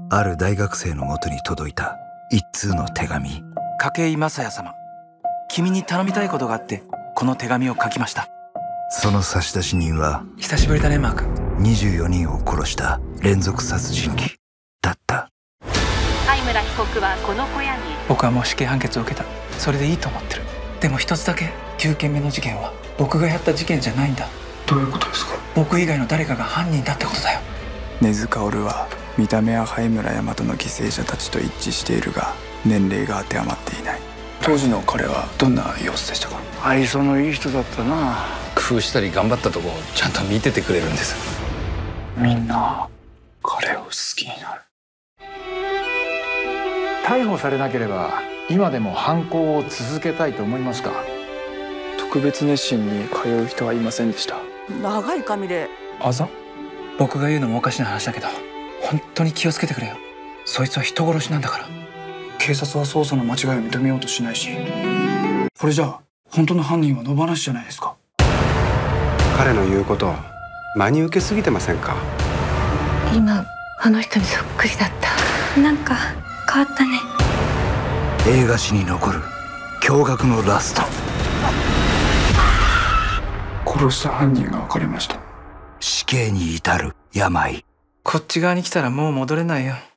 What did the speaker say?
ある大学生のもとに届いた一通の手紙。 筧正也様、君に頼みたいことがあってこの手紙を書きました。 その差出人は久しぶりだねマーク。 24人を殺した連続殺人鬼だった。 相村被告はこの小屋に。 僕はもう死刑判決を受けた。それでいいと思ってる。でも一つだけ、9件目の事件は僕がやった事件じゃないんだ。 どういうことですか？ 僕以外の誰かが犯人だってことだよ。 根津薫は見た目は灰村大和の犠牲者たちと一致しているが年齢が当てはまっていない。当時の彼はどんな様子でしたか？ 愛想のいい人だったな。 工夫したり頑張ったとこちゃんと見ててくれるんです。 みんな彼を好きになる。 逮捕されなければ今でも犯行を続けたいと思いますか？ 特別熱心に通う人はいませんでした。 長い髪で。 あざ？ 僕が言うのもおかしな話だけど本当に気をつけてくれよ。そいつは人殺しなんだから。 警察は捜査の間違いを認めようとしないし、これじゃあ本当の犯人は野放しじゃないですか。 彼の言うこと真に受けすぎてませんか？ 今あの人にそっくりだった。 なんか変わったね。 映画史に残る驚愕のラスト。 殺した犯人が分かりました。 死刑に至る病。 こっち側に来たらもう戻れないよ。